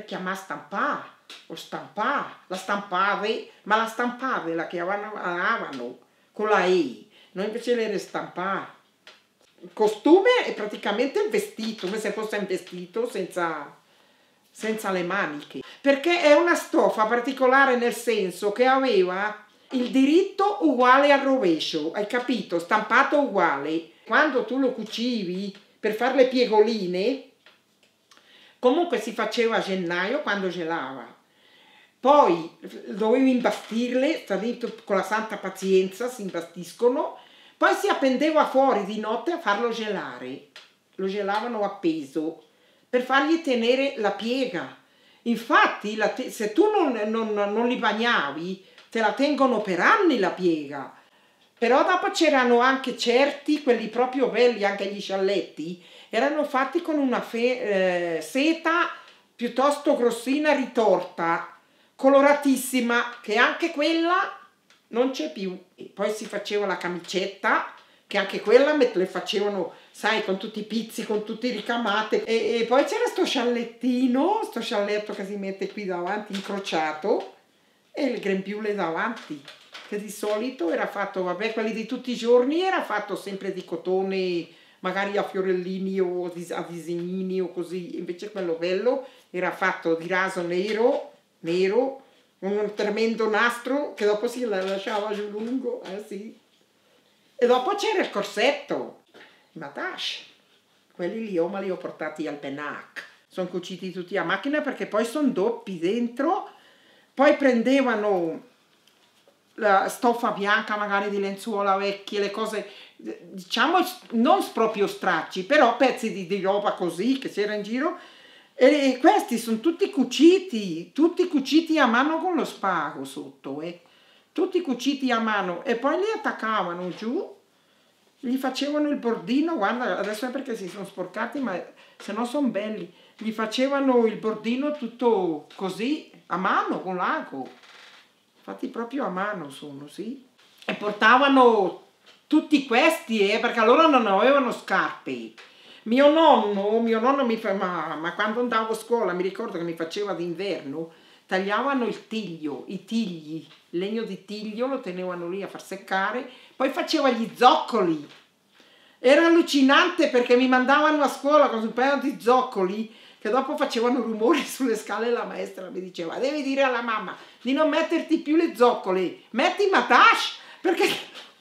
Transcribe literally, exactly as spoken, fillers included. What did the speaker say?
era chiamata stampare, o stampare, la stampavi, ma la stampavi, la chiamavano con la E, noi invece l'era stampare. Il costume è praticamente un vestito, come se fosse un vestito senza, senza le maniche, perché è una stoffa particolare nel senso che aveva il diritto uguale al rovescio, hai capito? Stampato uguale. Quando tu lo cucivi per fare le piegoline, comunque si faceva a gennaio quando gelava. Poi dovevi imbastirle, sta detto con la santa pazienza, si imbastiscono. Poi si appendeva fuori di notte a farlo gelare, lo gelavano appeso per fargli tenere la piega. Infatti la te se tu non, non, non li bagnavi te la tengono per anni la piega. Però dopo c'erano anche certi, quelli proprio belli, anche gli scialletti, erano fatti con una fe eh, seta piuttosto grossina ritorta, coloratissima, che anche quella non c'è più. E poi si faceva la camicetta, che anche quella le facevano, sai, con tutti i pizzi, con tutti i ricamate. E, e poi c'era sto sciallettino, sto scialletto che si mette qui davanti, incrociato, e il grembiule davanti, che di solito era fatto, vabbè, quelli di tutti i giorni era fatto sempre di cotone, magari a fiorellini o a disegnini o così. Invece quello bello era fatto di raso nero, nero, un tremendo nastro che dopo si lasciava giù lungo, eh sì. E dopo c'era il corsetto, i matache, quelli lì io me li ho portati al Benac, sono cuciti tutti a macchina perché poi sono doppi dentro, poi prendevano la stoffa bianca magari di lenzuola vecchie, le cose, diciamo non proprio stracci, però pezzi di, di roba così che c'era in giro. E questi sono tutti cuciti, tutti cuciti a mano con lo spago sotto, eh. Tutti cuciti a mano e poi li attaccavano giù, gli facevano il bordino, guarda, adesso è perché si sono sporcati, ma se no sono belli, gli facevano il bordino tutto così, a mano, con l'ago, fatti proprio a mano sono, sì. E portavano tutti questi, eh, perché loro non avevano scarpe. Mio nonno, mio nonno mi fa, ma, ma quando andavo a scuola, mi ricordo che mi faceva d'inverno, tagliavano il tiglio, i tigli, il legno di tiglio lo tenevano lì a far seccare, poi faceva gli zoccoli. Era allucinante perché mi mandavano a scuola con un paio di zoccoli che dopo facevano rumore sulle scale e la maestra mi diceva devi dire alla mamma di non metterti più le zoccole, metti i matache, perché